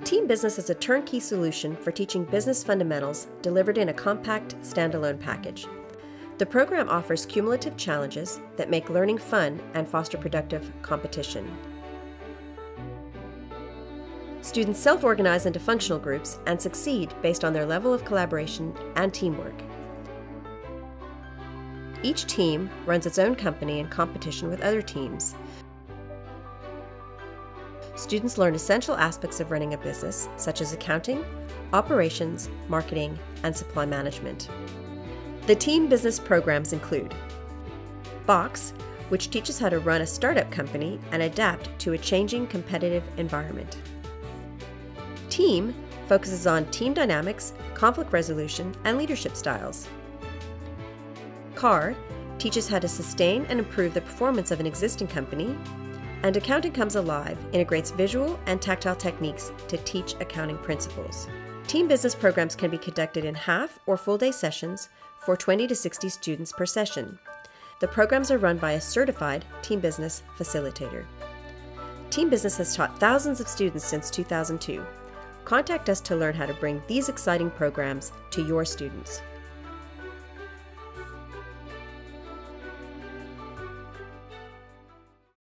Team Business is a turnkey solution for teaching business fundamentals delivered in a compact, standalone package. The program offers cumulative challenges that make learning fun and foster productive competition. Students self-organize into functional groups and succeed based on their level of collaboration and teamwork. Each team runs its own company in competition with other teams. Students learn essential aspects of running a business, such as accounting, operations, marketing, and supply management. The Team Business programs include Box, which teaches how to run a startup company and adapt to a changing competitive environment. Team focuses on team dynamics, conflict resolution, and leadership styles. CAR teaches how to sustain and improve the performance of an existing company. And Accounting Comes Alive integrates visual and tactile techniques to teach accounting principles. Team Business programs can be conducted in half or full-day sessions for 20 to 60 students per session. The programs are run by a certified Team Business facilitator. Team Business has taught thousands of students since 2002. Contact us to learn how to bring these exciting programs to your students.